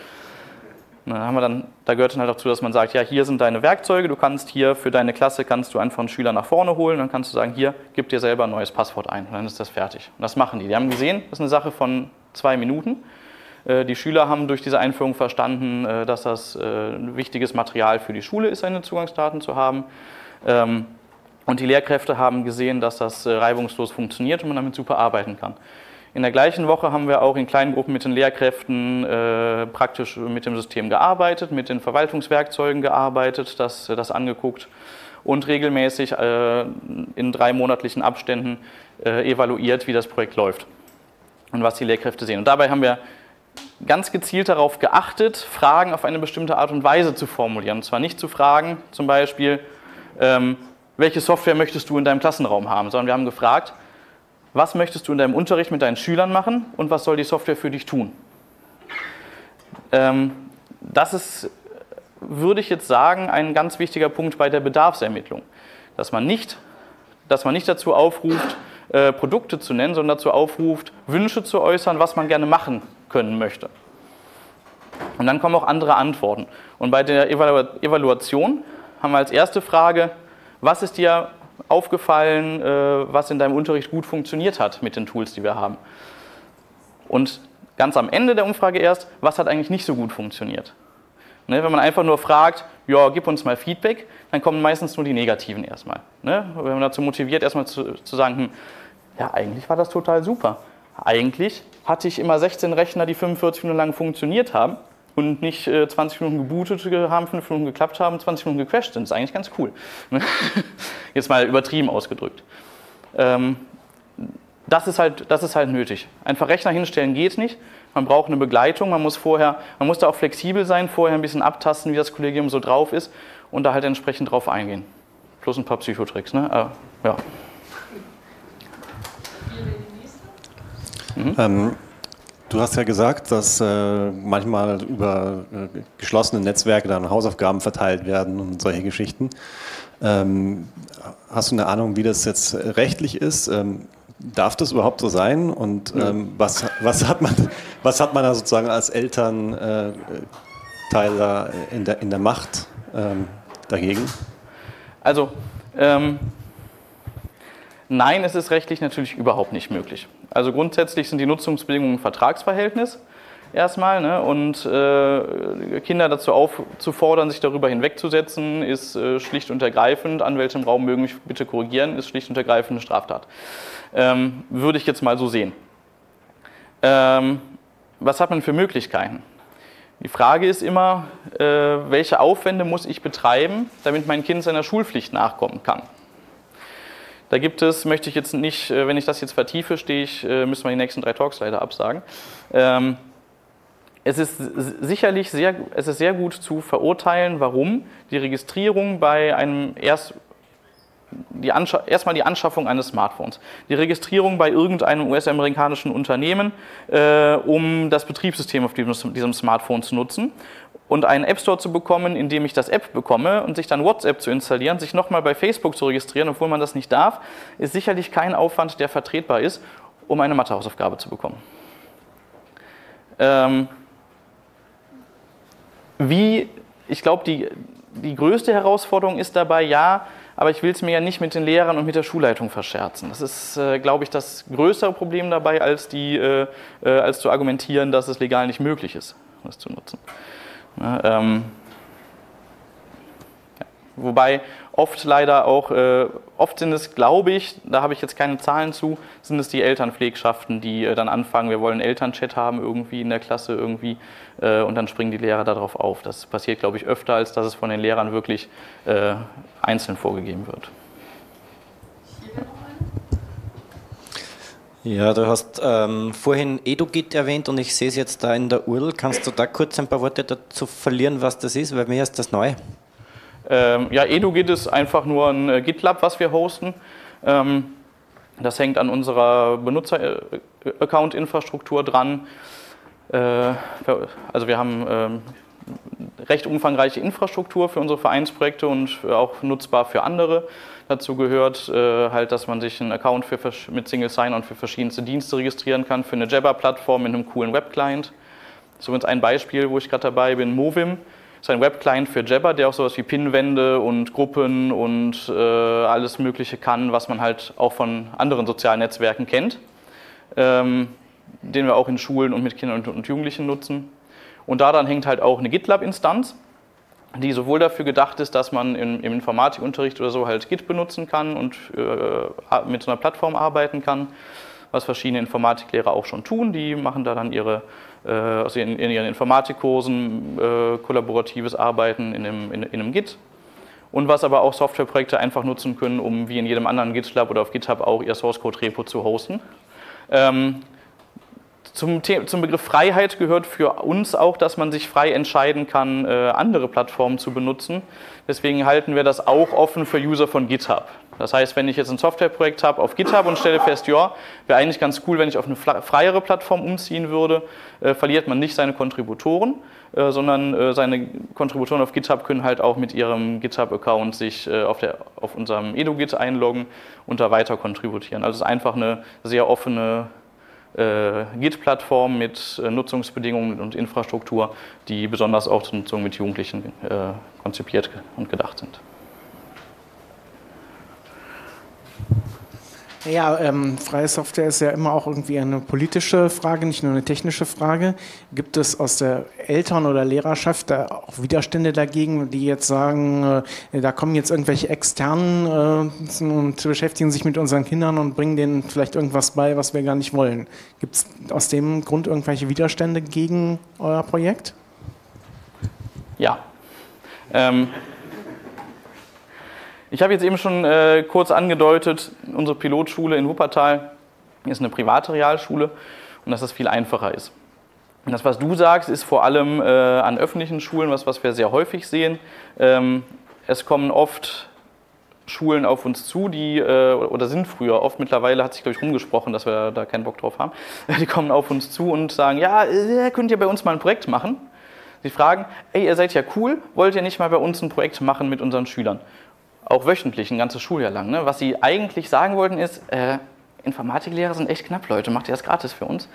da gehört dann halt auch zu, dass man sagt, ja, hier sind deine Werkzeuge, du kannst hier für deine Klasse kannst du einfach einen Schüler nach vorne holen, dann kannst du sagen, hier, gib dir selber ein neues Passwort ein und dann ist das fertig. Und das machen die. Die haben gesehen, das ist eine Sache von 2 Minuten. Die Schüler haben durch diese Einführung verstanden, dass das ein wichtiges Material für die Schule ist, seine Zugangsdaten zu haben. Und die Lehrkräfte haben gesehen, dass das reibungslos funktioniert und man damit super arbeiten kann. In der gleichen Woche haben wir auch in kleinen Gruppen mit den Lehrkräften praktisch mit dem System gearbeitet, mit den Verwaltungswerkzeugen gearbeitet, das angeguckt und regelmäßig in 3 monatlichen Abständen evaluiert, wie das Projekt läuft und was die Lehrkräfte sehen. Und dabei haben wir ganz gezielt darauf geachtet, Fragen auf eine bestimmte Art und Weise zu formulieren. Und zwar nicht zu fragen, zum Beispiel, welche Software möchtest du in deinem Klassenraum haben, sondern wir haben gefragt, was möchtest du in deinem Unterricht mit deinen Schülern machen und was soll die Software für dich tun? Das ist, würde ich jetzt sagen, ein ganz wichtiger Punkt bei der Bedarfsermittlung. Dass man nicht dazu aufruft, Produkte zu nennen, sondern dazu aufruft, Wünsche zu äußern, was man gerne machen können möchte. Und dann kommen auch andere Antworten. Und bei der Evaluation haben wir als erste Frage, was ist dir aufgefallen, was in deinem Unterricht gut funktioniert hat mit den Tools, die wir haben. Und ganz am Ende der Umfrage erst, was hat eigentlich nicht so gut funktioniert. Ne, wenn man einfach nur fragt, ja, gib uns mal Feedback, dann kommen meistens nur die Negativen erstmal. Ne? Wenn man dazu motiviert, erstmal zu sagen, ja, eigentlich war das total super. Eigentlich hatte ich immer 16 Rechner, die 45 Minuten lang funktioniert haben und nicht 20 Minuten gebootet haben, 5 Minuten geklappt haben, 20 Minuten gecrashed sind. Das ist eigentlich ganz cool. Jetzt mal übertrieben ausgedrückt. Das ist halt nötig. Einfach Rechner hinstellen geht nicht. Man braucht eine Begleitung. Man muss da auch flexibel sein, vorher ein bisschen abtasten, wie das Kollegium so drauf ist und da halt entsprechend drauf eingehen. Plus ein paar Psychotricks. Ne? Ja. Du hast ja gesagt, dass manchmal über geschlossene Netzwerke dann Hausaufgaben verteilt werden und solche Geschichten. Hast du eine Ahnung, wie das jetzt rechtlich ist? Darf das überhaupt so sein? Und was hat man da sozusagen als Elternteil in der Macht dagegen? Also, nein, es ist rechtlich natürlich überhaupt nicht möglich. Also grundsätzlich sind die Nutzungsbedingungen ein Vertragsverhältnis erstmal, ne? Und Kinder dazu aufzufordern, sich darüber hinwegzusetzen, ist schlicht und ergreifend, Anwälte im Raum mögen mich bitte korrigieren, ist schlicht und ergreifend eine Straftat. Würde ich jetzt mal so sehen. Was hat man für Möglichkeiten? Die Frage ist immer, welche Aufwände muss ich betreiben, damit mein Kind seiner Schulpflicht nachkommen kann? Da gibt es, möchte ich jetzt nicht, wenn ich das jetzt vertiefe, müssen wir die nächsten 3 Talks leider absagen. Es ist sicherlich sehr gut zu verurteilen, warum die Registrierung bei einem erstmal die Anschaffung eines Smartphones, die Registrierung bei irgendeinem US-amerikanischen Unternehmen, um das Betriebssystem auf diesem Smartphone zu nutzen Und einen App Store zu bekommen, in dem ich das App bekomme und sich dann WhatsApp zu installieren, sich nochmal bei Facebook zu registrieren, obwohl man das nicht darf, ist sicherlich kein Aufwand, der vertretbar ist, um eine Mathehausaufgabe zu bekommen. Ich glaube, die größte Herausforderung ist dabei, ja, aber ich will es mir ja nicht mit den Lehrern und mit der Schulleitung verscherzen. Das ist, glaube ich, das größere Problem dabei, als zu argumentieren, dass es legal nicht möglich ist, das zu nutzen. Wobei oft leider auch, oft sind es, glaube ich, da habe ich jetzt keine Zahlen zu, sind es die Elternpflegschaften, die dann anfangen, wir wollen einen Elternchat haben irgendwie in der Klasse irgendwie und dann springen die Lehrer darauf auf. Das passiert, glaube ich, öfter, als dass es von den Lehrern wirklich einzeln vorgegeben wird. Ja, du hast vorhin EduGit erwähnt und ich sehe es jetzt da in der URL. Kannst du da kurz ein paar Worte dazu verlieren, was das ist? Weil mir ist das neu. Ja, EduGit ist einfach nur ein GitLab, was wir hosten. Das hängt an unserer Benutzer-Account-Infrastruktur dran. Also wir haben recht umfangreiche Infrastruktur für unsere Vereinsprojekte und auch nutzbar für andere. Dazu gehört halt, dass man sich einen Account mit Single Sign-On für verschiedenste Dienste registrieren kann, für eine Jabber-Plattform mit einem coolen Webclient. So ist ein Beispiel, wo ich gerade dabei bin, Movim. Das ist ein Webclient für Jabber, der auch sowas wie Pinwände und Gruppen und alles Mögliche kann, was man halt auch von anderen sozialen Netzwerken kennt, den wir auch in Schulen und mit Kindern und Jugendlichen nutzen. Und daran hängt halt auch eine GitLab-Instanz, die sowohl dafür gedacht ist, dass man im Informatikunterricht oder so halt Git benutzen kann und mit so einer Plattform arbeiten kann, was verschiedene Informatiklehrer auch schon tun. Die machen da dann in ihren Informatikkursen kollaboratives Arbeiten in einem Git. Und was aber auch Softwareprojekte einfach nutzen können, um wie in jedem anderen GitLab oder auf GitHub auch ihr Source-Code-Repo zu hosten. Zum Begriff Freiheit gehört für uns auch, dass man sich frei entscheiden kann, andere Plattformen zu benutzen. Deswegen halten wir das auch offen für User von GitHub. Das heißt, wenn ich jetzt ein Softwareprojekt habe auf GitHub und stelle fest, ja, wäre eigentlich ganz cool, wenn ich auf eine freiere Plattform umziehen würde, verliert man nicht seine Kontributoren, sondern seine Kontributoren auf GitHub können halt auch mit ihrem GitHub-Account sich auf unserem EduGit einloggen und da weiter kontributieren. Also es ist einfach eine sehr offene Git-Plattform mit Nutzungsbedingungen und Infrastruktur, die besonders auch zur Nutzung mit Jugendlichen konzipiert und gedacht sind. Ja, freie Software ist ja immer auch irgendwie eine politische Frage, nicht nur eine technische Frage. Gibt es aus der Eltern- oder Lehrerschaft da auch Widerstände dagegen, die jetzt sagen, da kommen jetzt irgendwelche Externen und beschäftigen sich mit unseren Kindern und bringen denen vielleicht irgendwas bei, was wir gar nicht wollen? Gibt es aus dem Grund irgendwelche Widerstände gegen euer Projekt? Ja. Ich habe jetzt eben schon kurz angedeutet, unsere Pilotschule in Wuppertal ist eine private Realschule und dass das viel einfacher ist. Und das, was du sagst, ist vor allem an öffentlichen Schulen, was wir sehr häufig sehen. Es kommen oft Schulen auf uns zu, oder sind früher oft, mittlerweile hat sich, glaube ich, rumgesprochen, dass wir da keinen Bock drauf haben. Die kommen auf uns zu und sagen, ja, könnt ihr bei uns mal ein Projekt machen? Sie fragen, ey, ihr seid ja cool, wollt ihr nicht mal bei uns ein Projekt machen mit unseren Schülern? Auch wöchentlich, ein ganzes Schuljahr lang. Ne? Was sie eigentlich sagen wollten ist, Informatiklehrer sind echt knapp, Leute, macht ihr das gratis für uns?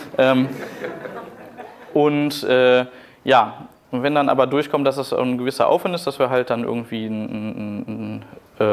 Und wenn dann aber durchkommt, dass es ein gewisser Aufwand ist, dass wir halt dann irgendwie ein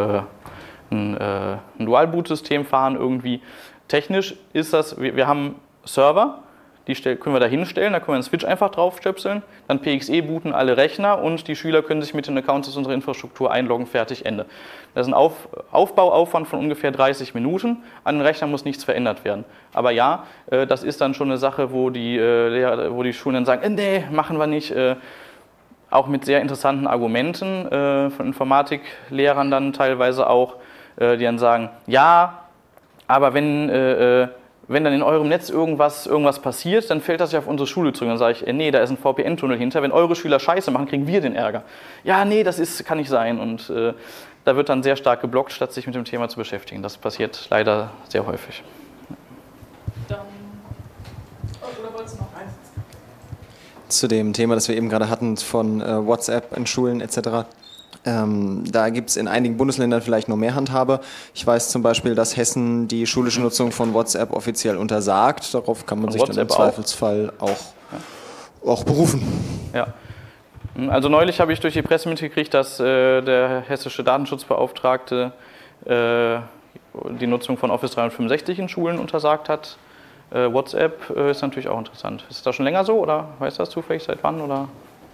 Dual-Boot-System fahren irgendwie. Technisch ist das, wir haben Server, die können wir da hinstellen, da können wir einen Switch einfach draufstöpseln, dann PXE booten alle Rechner und die Schüler können sich mit den Accounts aus unserer Infrastruktur einloggen, fertig, Ende. Das ist ein Aufbauaufwand von ungefähr 30 Minuten, an den Rechnern muss nichts verändert werden. Aber ja, das ist dann schon eine Sache, wo die Schulen dann sagen, nee, machen wir nicht, auch mit sehr interessanten Argumenten von Informatiklehrern dann teilweise auch, die dann sagen, ja, aber wenn dann in eurem Netz irgendwas passiert, dann fällt das ja auf unsere Schule zurück. Dann sage ich, nee, da ist ein VPN-Tunnel hinter. Wenn eure Schüler Scheiße machen, kriegen wir den Ärger. Ja, nee, kann nicht sein. Und da wird dann sehr stark geblockt, statt sich mit dem Thema zu beschäftigen. Das passiert leider sehr häufig. Dann, oder wolltest du noch eins? zu dem Thema, das wir eben gerade hatten, von WhatsApp in Schulen etc. Da gibt es in einigen Bundesländern vielleicht noch mehr Handhabe. Ich weiß zum Beispiel, dass Hessen die schulische Nutzung von WhatsApp offiziell untersagt. Darauf kann man sich dann im Zweifelsfall auch berufen. Ja. Also neulich habe ich durch die Presse mitgekriegt, dass der hessische Datenschutzbeauftragte die Nutzung von Office 365 in Schulen untersagt hat. WhatsApp ist natürlich auch interessant. Ist das schon länger so oder weißt du das zufällig seit wann? Oder?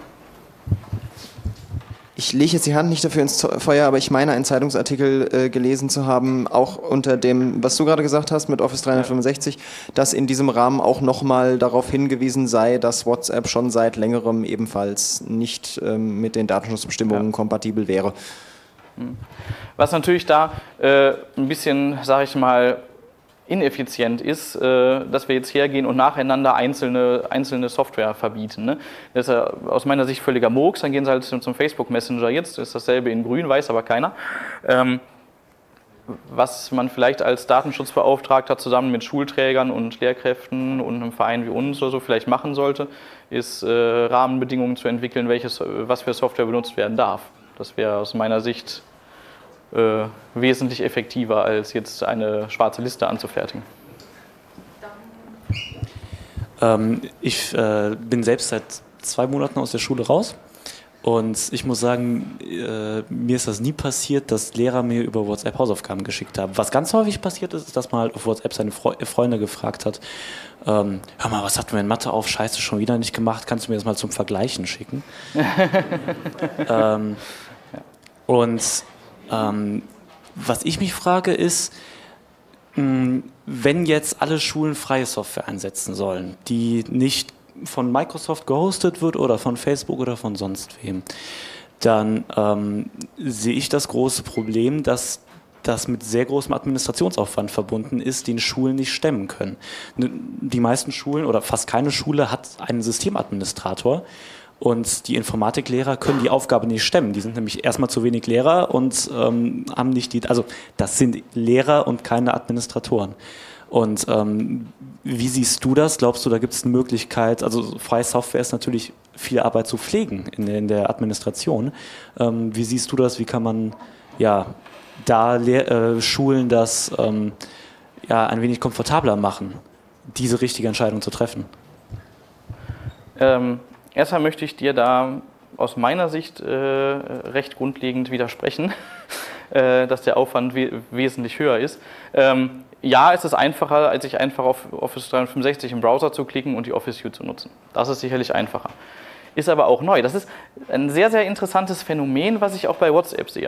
Ich lege jetzt die Hand nicht dafür ins Feuer, aber ich meine, einen Zeitungsartikel gelesen zu haben, auch unter dem, was du gerade gesagt hast mit Office 365, dass in diesem Rahmen auch nochmal darauf hingewiesen sei, dass WhatsApp schon seit längerem ebenfalls nicht mit den Datenschutzbestimmungen kompatibel wäre. Was natürlich da ein bisschen, sage ich mal, ineffizient ist, dass wir jetzt hergehen und nacheinander einzelne Software verbieten. Ne? Das ist ja aus meiner Sicht völliger Murks. Dann gehen sie halt zum Facebook Messenger jetzt, das ist dasselbe in grün, weiß aber keiner. Was man vielleicht als Datenschutzbeauftragter zusammen mit Schulträgern und Lehrkräften und einem Verein wie uns oder so vielleicht machen sollte, ist Rahmenbedingungen zu entwickeln, was für Software benutzt werden darf. Das wäre aus meiner Sicht wesentlich effektiver, als jetzt eine schwarze Liste anzufertigen. Ich bin selbst seit 2 Monaten aus der Schule raus und ich muss sagen, mir ist das nie passiert, dass Lehrer mir über WhatsApp Hausaufgaben geschickt haben. Was ganz häufig passiert ist, dass man halt auf WhatsApp seine Freunde gefragt hat, hör mal, was hatten wir in Mathe auf? Scheiße, schon wieder nicht gemacht, kannst du mir das mal zum Vergleichen schicken? Was ich mich frage ist, wenn jetzt alle Schulen freie Software einsetzen sollen, die nicht von Microsoft gehostet wird oder von Facebook oder von sonst wem, dann sehe ich das große Problem, dass das mit sehr großem Administrationsaufwand verbunden ist, den Schulen nicht stemmen können. Die meisten Schulen oder fast keine Schule hat einen Systemadministrator. Und die Informatiklehrer können die Aufgabe nicht stemmen. Die sind nämlich erstmal zu wenig Lehrer und haben nicht also das sind Lehrer und keine Administratoren. Und wie siehst du das? Glaubst du, da gibt es eine Möglichkeit, also freie Software ist natürlich viel Arbeit zu pflegen in der Administration. Wie siehst du das? Wie kann man Schulen das ein wenig komfortabler machen, diese richtige Entscheidung zu treffen? Erstmal möchte ich dir da aus meiner Sicht recht grundlegend widersprechen, dass der Aufwand wesentlich höher ist. Ja, es ist einfacher, als sich einfach auf Office 365 im Browser zu klicken und die Office View zu nutzen. Das ist sicherlich einfacher. Ist aber auch neu. Das ist ein sehr, sehr interessantes Phänomen, was ich auch bei WhatsApp sehe.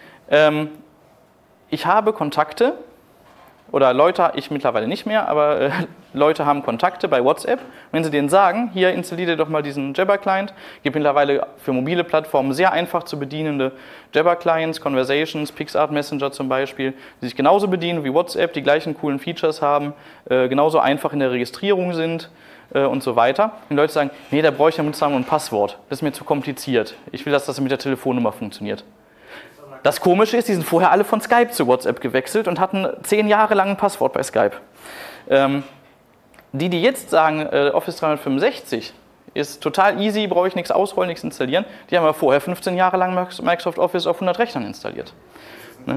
Ich habe Kontakte, oder Leute, ich mittlerweile nicht mehr, aber Leute haben Kontakte bei WhatsApp. Wenn sie denen sagen, hier installier dir doch mal diesen Jabber-Client, gibt mittlerweile für mobile Plattformen sehr einfach zu bedienende Jabber-Clients, Conversations, PixArt Messenger zum Beispiel, die sich genauso bedienen wie WhatsApp, die gleichen coolen Features haben, genauso einfach in der Registrierung sind und so weiter. Und die Leute sagen, nee, da brauche ich ja mit ein Passwort, das ist mir zu kompliziert. Ich will, dass das mit der Telefonnummer funktioniert. Das Komische ist, die sind vorher alle von Skype zu WhatsApp gewechselt und hatten 10 Jahre lang ein Passwort bei Skype. Die jetzt sagen, Office 365 ist total easy, brauche ich nichts ausrollen, nichts installieren, die haben ja vorher 15 Jahre lang Microsoft Office auf 100 Rechnern installiert. Ne?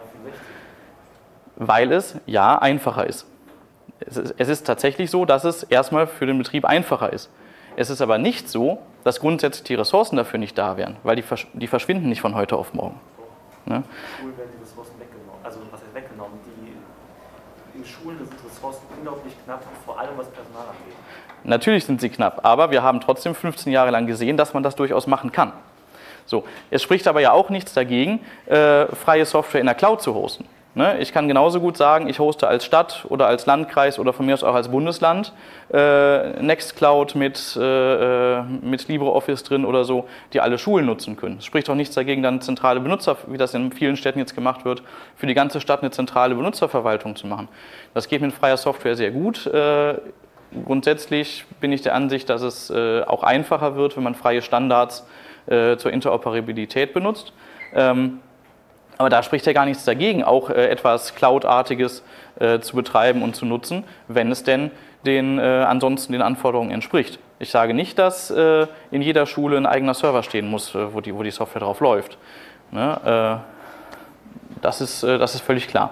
Weil es ja einfacher ist. Es ist tatsächlich so, dass es erstmal für den Betrieb einfacher ist. Es ist aber nicht so, dass grundsätzlich die Ressourcen dafür nicht da wären, weil die verschwinden nicht von heute auf morgen. Ne? In Schulen werden die Ressourcen weggenommen. Also was heißt weggenommen? In Schulen sind Ressourcen unglaublich knapp, vor allem was Personal angeht. Natürlich sind sie knapp, aber wir haben trotzdem 15 Jahre lang gesehen, dass man das durchaus machen kann. So, es spricht aber ja auch nichts dagegen, freie Software in der Cloud zu hosten. Ne? Ich kann genauso gut sagen, ich hoste als Stadt oder als Landkreis oder von mir aus auch als Bundesland Nextcloud mit LibreOffice drin oder so, die alle Schulen nutzen können. Es spricht auch nichts dagegen, dann zentrale Benutzer, wie das in vielen Städten jetzt gemacht wird, für die ganze Stadt eine zentrale Benutzerverwaltung zu machen. Das geht mit freier Software sehr gut. Grundsätzlich bin ich der Ansicht, dass es auch einfacher wird, wenn man freie Standards zur Interoperabilität benutzt. Aber da spricht ja gar nichts dagegen, auch etwas Cloud-artiges zu betreiben und zu nutzen, wenn es denn ansonsten den Anforderungen entspricht. ich sage nicht, dass in jeder Schule ein eigener Server stehen muss, wo die Software drauf läuft. Ne? Das ist völlig klar.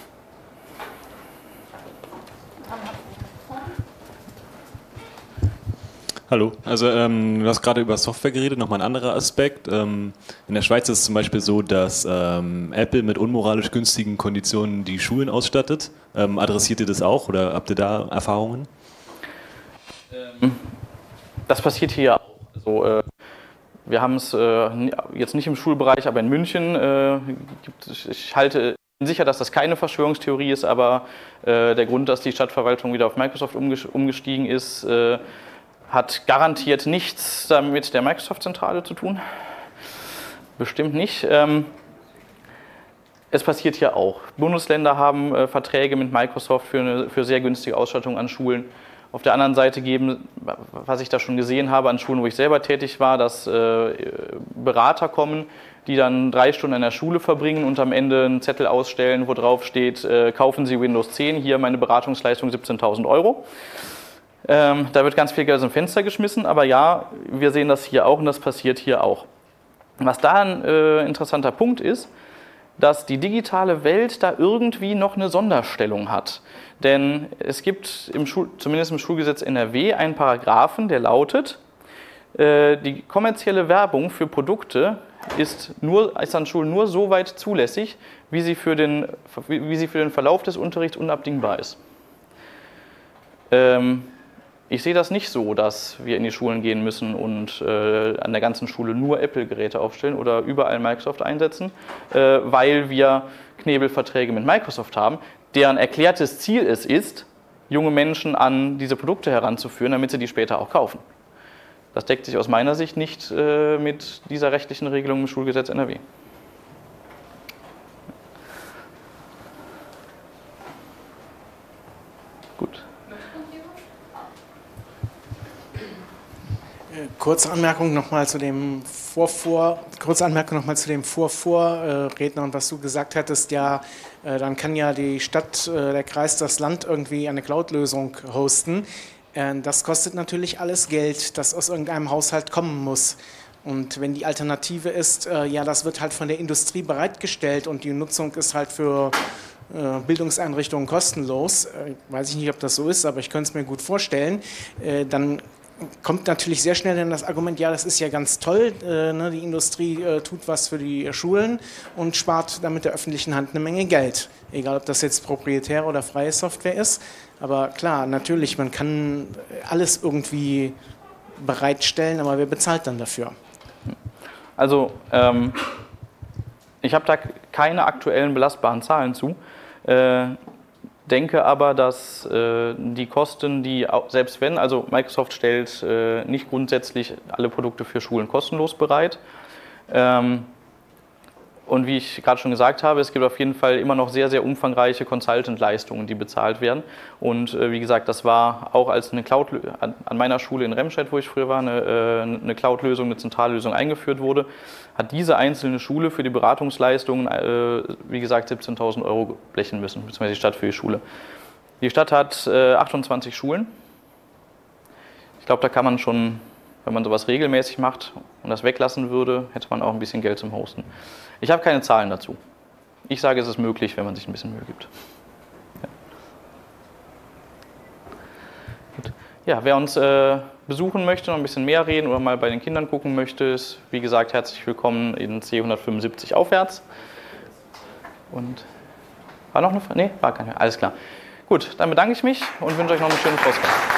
Hallo, also du hast gerade über Software geredet, nochmal ein anderer Aspekt. In der Schweiz ist es zum Beispiel so, dass Apple mit unmoralisch günstigen Konditionen die Schulen ausstattet. Adressiert ihr das auch oder habt ihr da Erfahrungen? Das passiert hier auch. Also, wir haben es jetzt nicht im Schulbereich, aber in München ich halte sicher, dass das keine Verschwörungstheorie ist, aber der Grund, dass die Stadtverwaltung wieder auf Microsoft umgestiegen ist, hat garantiert nichts mit der Microsoft-Zentrale zu tun. Bestimmt nicht. Es passiert hier auch. Bundesländer haben Verträge mit Microsoft für sehr günstige Ausstattung an Schulen. Auf der anderen Seite geben, was ich da schon gesehen habe an Schulen, wo ich selber tätig war, dass Berater kommen, die dann 3 Stunden in der Schule verbringen und am Ende einen Zettel ausstellen, wo drauf steht, kaufen Sie Windows 10, hier meine Beratungsleistung 17.000 Euro. Da wird ganz viel Geld aus dem Fenster geschmissen, aber ja, wir sehen das hier auch und das passiert hier auch. Was da ein interessanter Punkt ist, dass die digitale Welt da irgendwie noch eine Sonderstellung hat. Denn es gibt zumindest im Schulgesetz NRW einen Paragraphen, der lautet, die kommerzielle Werbung für Produkte ist an Schulen nur so weit zulässig, wie sie für den Verlauf des Unterrichts unabdingbar ist. Ich sehe das nicht so, dass wir in die Schulen gehen müssen und an der ganzen Schule nur Apple-Geräte aufstellen oder überall Microsoft einsetzen, weil wir Knebelverträge mit Microsoft haben, deren erklärtes Ziel es ist, junge Menschen an diese Produkte heranzuführen, damit sie die später auch kaufen. Das deckt sich aus meiner Sicht nicht mit dieser rechtlichen Regelung im Schulgesetz NRW. Gut. Kurze Anmerkung nochmal zu dem Vorredner und was du gesagt hattest, ja, dann kann ja die Stadt, der Kreis, das Land irgendwie eine Cloud-Lösung hosten. Das kostet natürlich alles Geld, das aus irgendeinem Haushalt kommen muss. Und wenn die Alternative ist, ja, das wird halt von der Industrie bereitgestellt und die Nutzung ist halt für Bildungseinrichtungen kostenlos, weiß ich nicht, ob das so ist, aber ich könnte es mir gut vorstellen, dann kommt natürlich sehr schnell dann das Argument, ja, das ist ja ganz toll, die Industrie tut was für die Schulen und spart damit der öffentlichen Hand eine Menge Geld. Egal, ob das jetzt proprietäre oder freie Software ist. Aber klar, natürlich, man kann alles irgendwie bereitstellen, aber wer bezahlt dann dafür? Also, ich habe da keine aktuellen belastbaren Zahlen zu. Denke aber, dass die Kosten, selbst wenn, also Microsoft stellt nicht grundsätzlich alle Produkte für Schulen kostenlos bereit. Und wie ich gerade schon gesagt habe, es gibt auf jeden Fall immer noch sehr, sehr umfangreiche Consultant-Leistungen, die bezahlt werden. Und wie gesagt, das war auch als eine Cloud an meiner Schule in Remscheid, wo ich früher war, eine Cloud-Lösung, eine Zentrallösung eingeführt wurde, hat diese einzelne Schule für die Beratungsleistungen, wie gesagt, 17.000 Euro blechen müssen, beziehungsweise die Stadt für die Schule. Die Stadt hat 28 Schulen. Ich glaube, da kann man schon, wenn man sowas regelmäßig macht und das weglassen würde, hätte man auch ein bisschen Geld zum Hosten. Ich habe keine Zahlen dazu. Ich sage, es ist möglich, wenn man sich ein bisschen Mühe gibt. Ja, gut. Ja, wer uns besuchen möchte, noch ein bisschen mehr reden oder mal bei den Kindern gucken möchte, ist, wie gesagt, herzlich willkommen in C175 aufwärts. Und war noch eine Frage? Nee, war keine. Alles klar. Gut, dann bedanke ich mich und wünsche euch noch eine schöne Ausgabe.